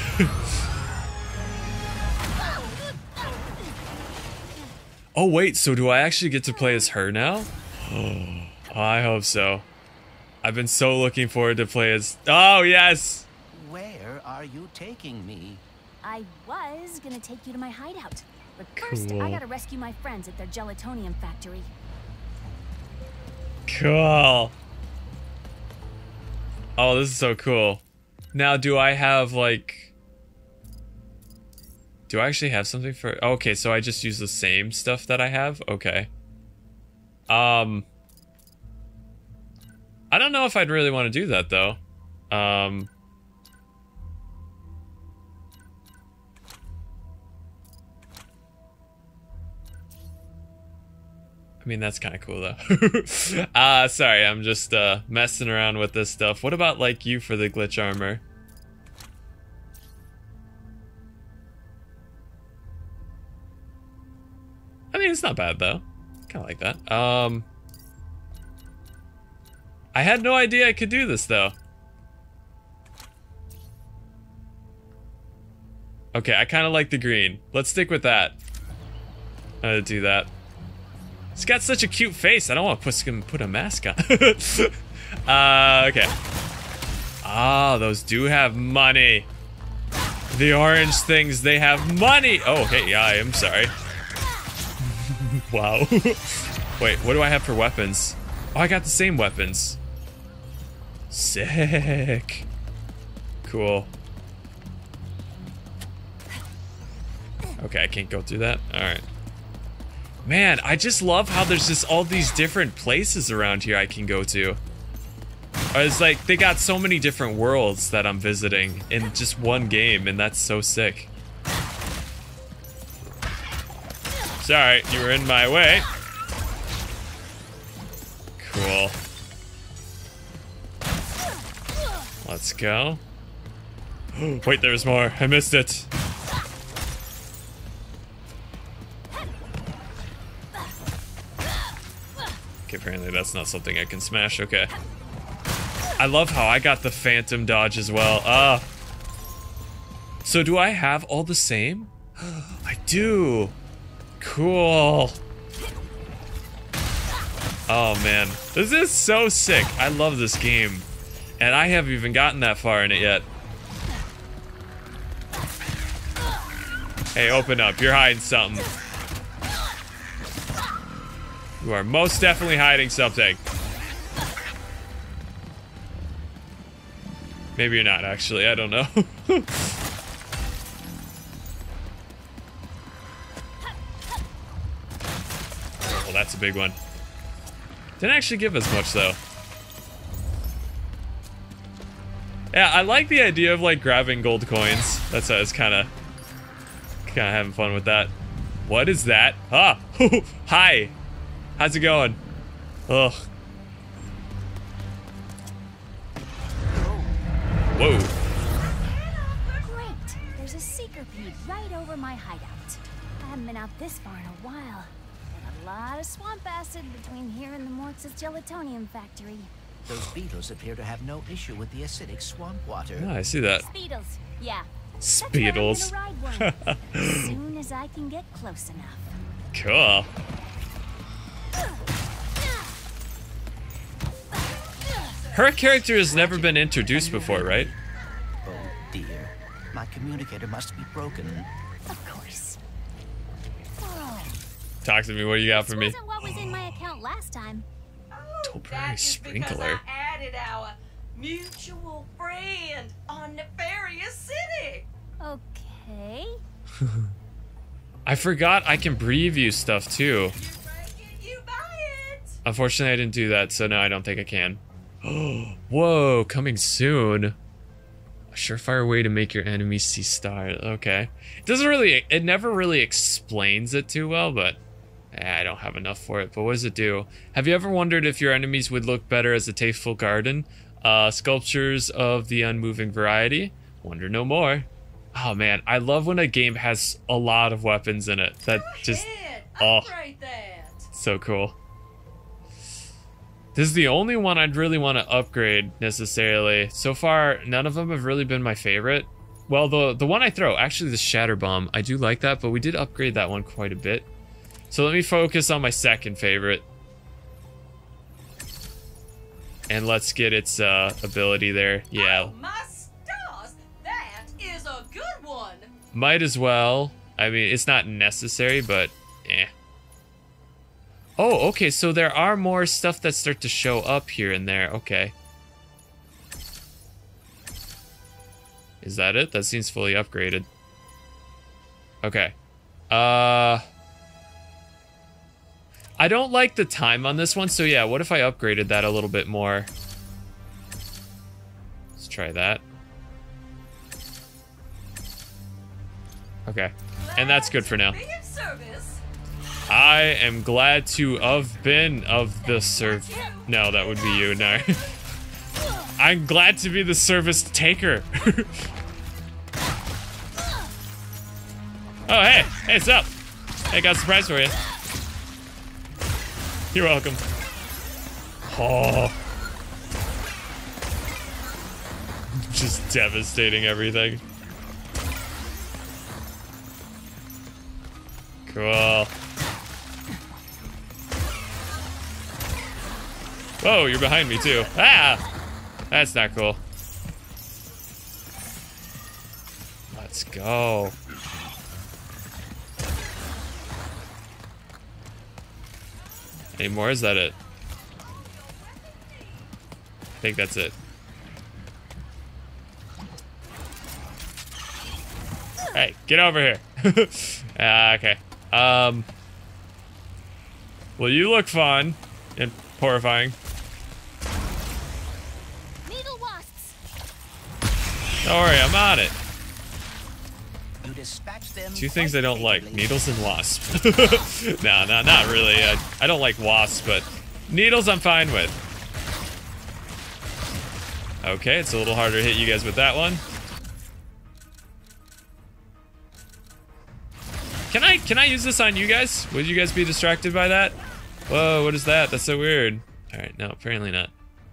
Oh wait, so do I actually get to play as her now? Oh, I hope so. I've been so looking forward to play as... Oh, yes! Where are you taking me? I was gonna take you to my hideout. But first, Cool. I gotta rescue my friends at their gelatonium factory. Cool. Oh, this is so cool. Now, do I have, like... Do I actually have something for... Okay, so I just use the same stuff that I have? Okay. Um... I don't know if I'd really want to do that, though. Um... I mean, that's kind of cool, though. uh, sorry, I'm just uh, messing around with this stuff. What about, like, you for the glitch armor? I mean, it's not bad, though. Kind of like that. Um, I had no idea I could do this, though. Okay, I kind of like the green. Let's stick with that. I'm gonna do that. It's got such a cute face. I don't want to put, put a mask on. uh, okay. Ah, those do have money. The orange things, they have money. Oh, okay, yeah, I am sorry. Wow. Wait, what do I have for weapons? Oh, I got the same weapons. Sick. Cool. Okay, I can't go through that. All right. Man, I just love how there's just all these different places around here I can go to. It's like they got so many different worlds that I'm visiting in just one game, and that's so sick. Sorry, you were in my way. Cool. Let's go. Wait, there's more. I missed it. Okay, apparently that's not something I can smash. Okay. I love how I got the phantom dodge as well. Ah. Uh, so do I have all the same? I do. Cool. Oh man, this is so sick. I love this game. And I haven't even gotten that far in it yet. Hey, open up. You're hiding something. You are most definitely hiding something. Maybe you're not, actually. I don't know. Oh, that's a big one. Didn't actually give us much, though. Yeah, I like the idea of, like, grabbing gold coins. That's how I was kind of... kind of having fun with that. What is that? Ah! Hi! How's it going? Ugh. Whoa. Great. There's a seeker pede right over my hideout. I haven't been out this far in a while. Got a lot of swamp acid between here and the Morx's gelatonium factory. Those beetles appear to have no issue with the acidic swamp water. Oh, I see that. Speedles, yeah. Speedles. As soon as I can get close enough. Cool. Her character has never been introduced before, right? Oh dear. My communicator must be broken. Of course. Oh. Talk to me, what do you got for me? This wasn't what was in my account last time. Topiary sprinkler. I added our mutual friend on Nefarious City. Okay. I forgot I can preview stuff too. You buy it. Unfortunately, I didn't do that, so no, I don't think I can. Whoa, coming soon. A surefire way to make your enemies see stars. Okay. It doesn't really, it never really explains it too well, but eh, I don't have enough for it. But what does it do? Have you ever wondered if your enemies would look better as a tasteful garden? Uh, sculptures of the unmoving variety? Wonder no more. Oh man, I love when a game has a lot of weapons in it. That just, oh, so cool. This is the only one I'd really want to upgrade necessarily. So far, none of them have really been my favorite. Well, the the one I throw, actually the Shatter Bomb, I do like that, but we did upgrade that one quite a bit. So let me focus on my second favorite. And let's get its uh, ability there. Yeah. Oh, my stars, that is a good one. Might as well. I mean, it's not necessary, but eh. Oh, okay, so there are more stuff that start to show up here and there. Okay. Is that it? That seems fully upgraded. Okay. Uh... I don't like the time on this one, so yeah, what if I upgraded that a little bit more? Let's try that. Okay. And that's good for now. I am glad to have been of the serv- No, that would be you, no. I'm glad to be the service taker. Oh, hey, hey, what's up? Hey, got a surprise for you. You're welcome. Oh. Just devastating everything. Cool. Whoa, you're behind me too. Ah! That's not cool. Let's go. Any more? Is that it? I think that's it. Hey, get over here. uh, okay. Um. Well, you look fun and horrifying. Needle wasps. Don't worry, I'm on it. You dispatch them. Two things I don't like, needles and wasps. No, no, not really. I, I don't like wasps, but needles I'm fine with. Okay, it's a little harder to hit you guys with that one. Can I can I use this on you guys? Would you guys be distracted by that? Whoa, what is that? That's so weird. Alright, no, apparently not.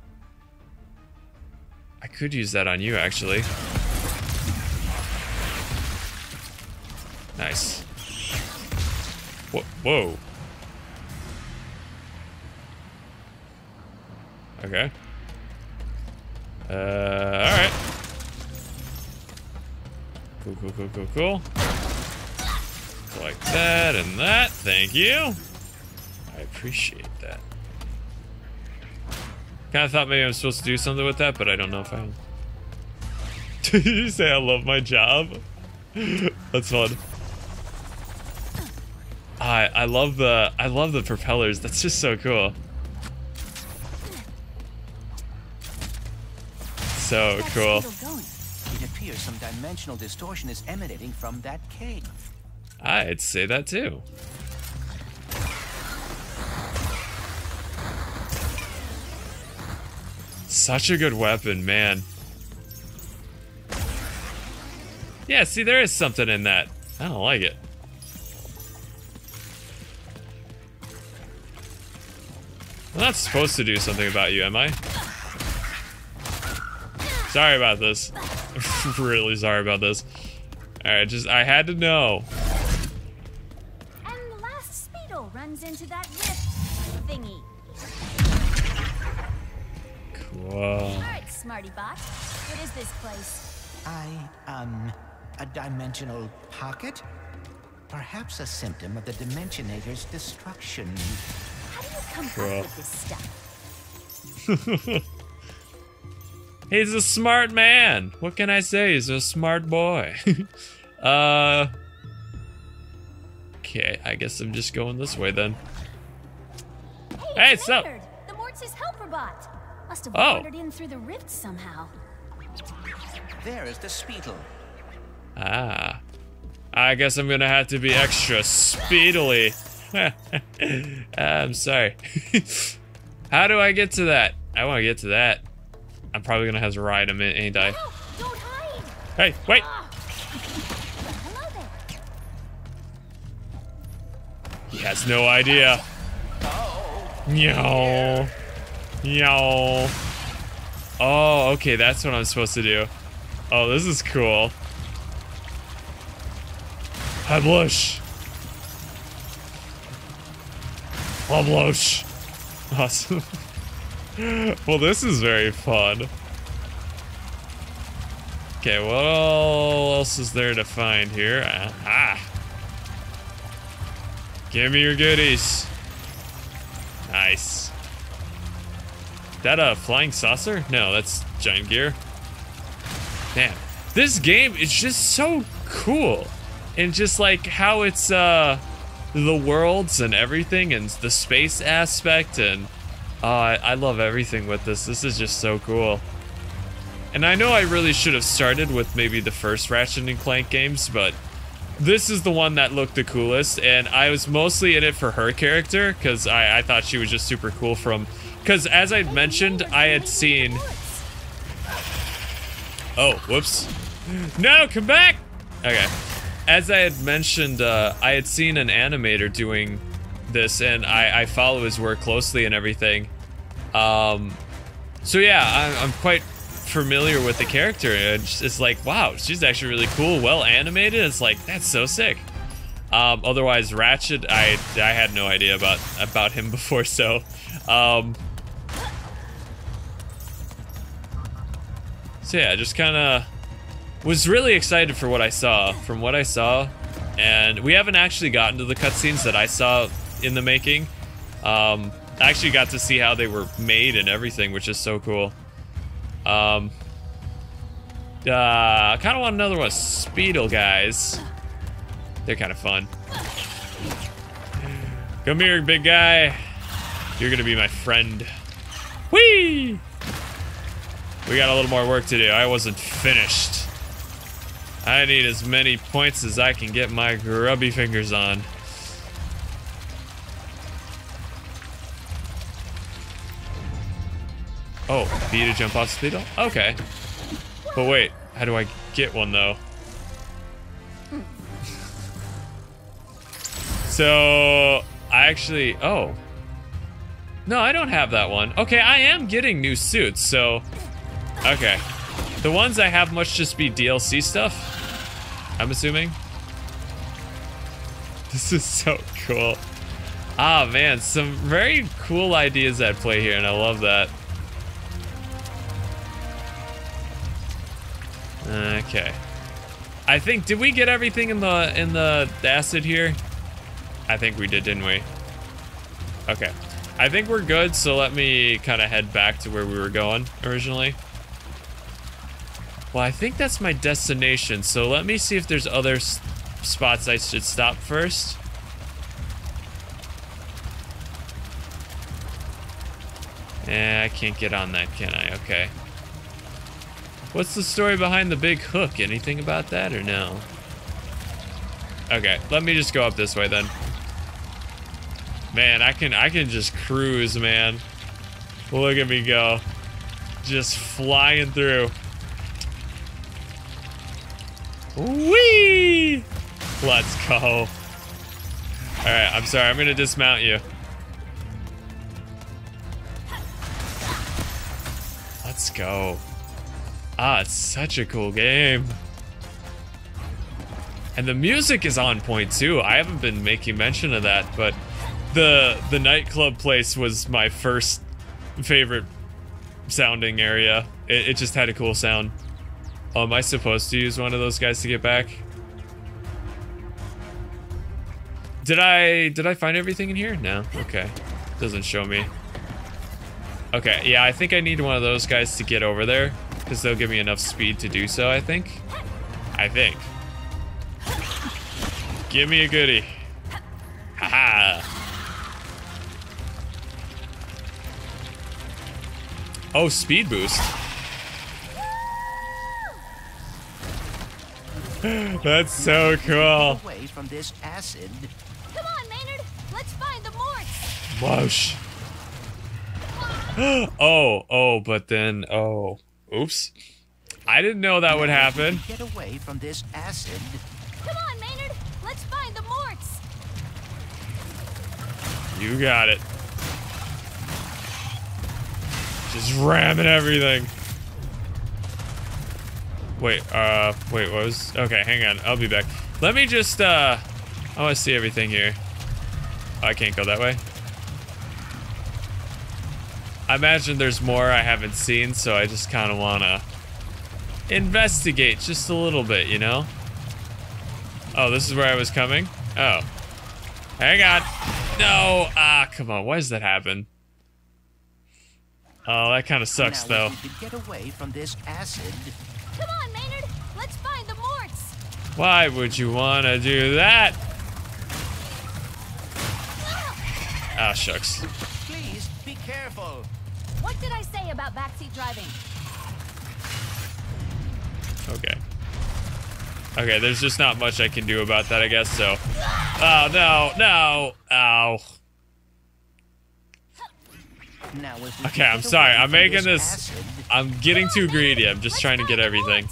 I could use that on you, actually. Nice. Whoa. Whoa. Okay. Uh, alright. Cool, cool, cool, cool, cool. Like that and that. Thank you. I appreciate that. Kind of thought maybe I'm supposed to do something with that, but I don't know if I am. Did you say I love my job? That's fun. I I love the I love the propellers. That's just so cool. So cool. It appears some dimensional distortion is emanating from that cave. I'd say that too. Such a good weapon, man. Yeah, see, there is something in that. I don't like it. I'm not supposed to do something about you, am I? Sorry about this. Really sorry about this. Alright, just, I had to know. And the last Speedle runs into that rift thingy. Cool. Alright, Smarty Bot. What is this place? I, um, a dimensional pocket? Perhaps a symptom of the Dimensionator's destruction. How do you come Cool. up with this stuff? He's a smart man. What can I say? He's a smart boy. uh. Okay, I guess I'm just going this way then. Hey, it's sup? Leonard, the Mortis helper bot. Must have Oh. wandered in through the rift somehow. There is the Speedle. Ah. I guess I'm gonna have to be extra speedily. I'm sorry. How do I get to that? I want to get to that. I'm probably gonna have to ride him, ain't I? No, don't hide. Hey, wait! Ah. Hello there. He has no idea. Yo. Yo. Oh, okay, that's what I'm supposed to do. Oh, this is cool. Hablush. Hablush. Awesome. Well, this is very fun. Okay, what else is there to find here? Aha. Give me your goodies. Nice. Is that a flying saucer? No, that's giant gear. Damn. This game is just so cool. And just like how it's uh the worlds and everything and the space aspect and uh, I, I love everything with this. This is just so cool. And I know I really should have started with maybe the first Ratchet and Clank games, but this is the one that looked the coolest, and I was mostly in it for her character because I, I thought she was just super cool from because as I'd mentioned, I had seen Oh, whoops. No, come back! Okay. As I had mentioned, uh, I had seen an animator doing this, and I, I follow his work closely and everything. Um, so yeah, I'm, I'm quite familiar with the character, and it's, it's like, wow, she's actually really cool, well animated. It's like, that's so sick. Um, otherwise, Ratchet, I I had no idea about about him before, so. Um, so yeah, just kind of was really excited for what I saw, from what I saw, and we haven't actually gotten to the cutscenes that I saw in the making. Um, I actually got to see how they were made and everything, which is so cool. Um, uh, I kind of want another one, Speedle guys. They're kind of fun. Come here, big guy. You're gonna be my friend. Whee! We got a little more work to do. I wasn't finished. I need as many points as I can get my grubby fingers on. Oh, B to jump off speed? Okay. But wait, how do I get one though? So, I actually, oh. No, I don't have that one. Okay, I am getting new suits, so, okay. The ones I have must just be D L C stuff, I'm assuming. This is so cool. Ah, man, some very cool ideas at play here, and I love that. Okay. I think, did we get everything in the in the acid here? I think we did, didn't we? Okay. I think we're good, so let me kind of head back to where we were going originally. Well, I think that's my destination, so let me see if there's other s spots I should stop first. Eh, I can't get on that, can I? Okay. What's the story behind the big hook? Anything about that or no? Okay, let me just go up this way then. Man, I can I can just cruise, man. Look at me go. Just flying through. Whee! Let's go. Alright, I'm sorry, I'm gonna dismount you. Let's go. Ah, it's such a cool game. And the music is on point too. I haven't been making mention of that, but the the nightclub place was my first favorite sounding area. It, it just had a cool sound. Oh, am I supposed to use one of those guys to get back? Did I did I find everything in here? No. Okay. Doesn't show me. Okay, yeah, I think I need one of those guys to get over there, because they'll give me enough speed to do so, I think. I think. Give me a goodie. Haha. Oh, speed boost. That's so cool. Away from this acid. Come on, Maynard. Let's find the Morts. Whoosh. Oh, oh, but then, oh, oops. I didn't know that would happen. Get away from this acid. Come on, Maynard. Let's find the Morts. You got it. Just ramming everything. Wait, uh, wait, what was, okay, hang on, I'll be back. Let me just, uh, I want to see everything here. Oh, I can't go that way. I imagine there's more I haven't seen, so I just kind of want to investigate just a little bit, you know? Oh, this is where I was coming? Oh. Hang on. No! Ah, come on, why does that happen? Oh, that kind of sucks, now though. We could get away from this acid. Come on, Maynard. Let's find the Morts. Why would you want to do that? Ah, oh, shucks. Please be careful. What did I say about backseat driving? Okay. Okay, there's just not much I can do about that, I guess, so. Oh, no, no. Ow. Now, if we Okay, I'm get sorry. away I'm from making this this... acid- I'm getting too greedy. I'm just trying to get everything.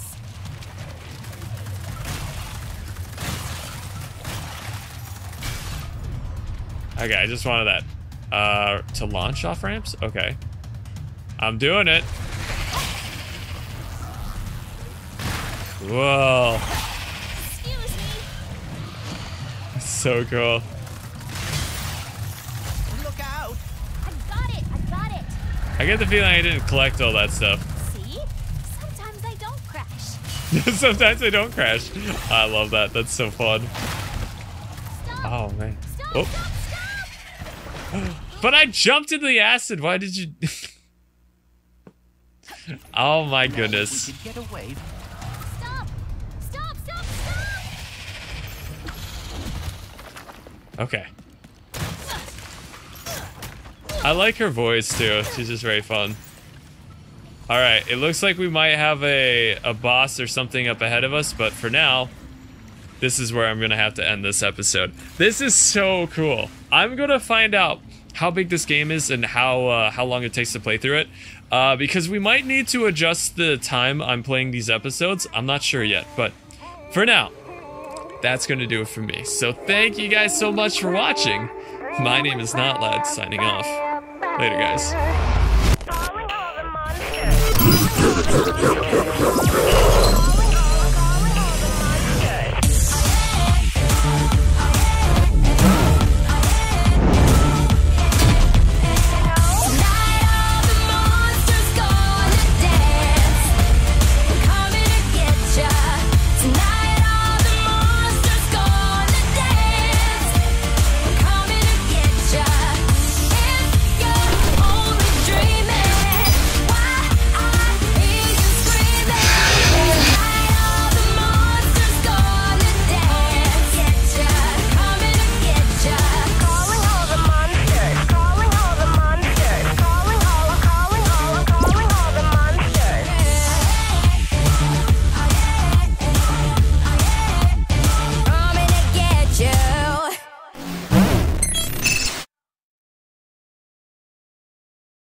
Okay, I just wanted that. Uh, to launch off ramps? Okay. I'm doing it. Whoa. Excuse me. So cool. Look out! I got it. I got it. I get the feeling I didn't collect all that stuff. See? Sometimes I don't crash. Sometimes I don't crash. I love that. That's so fun. Stop. Oh, man. Stop, Oh. stop, stop. But I jumped into the acid. Why did you... Oh, my Now, goodness. if we could get away. Stop. Stop, stop, stop. Okay. I like her voice, too. She's just very fun. All right, it looks like we might have a, a boss or something up ahead of us, but for now, this is where I'm gonna have to end this episode. This is so cool. I'm gonna find out how big this game is and how uh, how long it takes to play through it, uh, because we might need to adjust the time I'm playing these episodes. I'm not sure yet, but for now, that's gonna do it for me. So thank you guys so much for watching. My name is Notlad, signing off. Later, guys.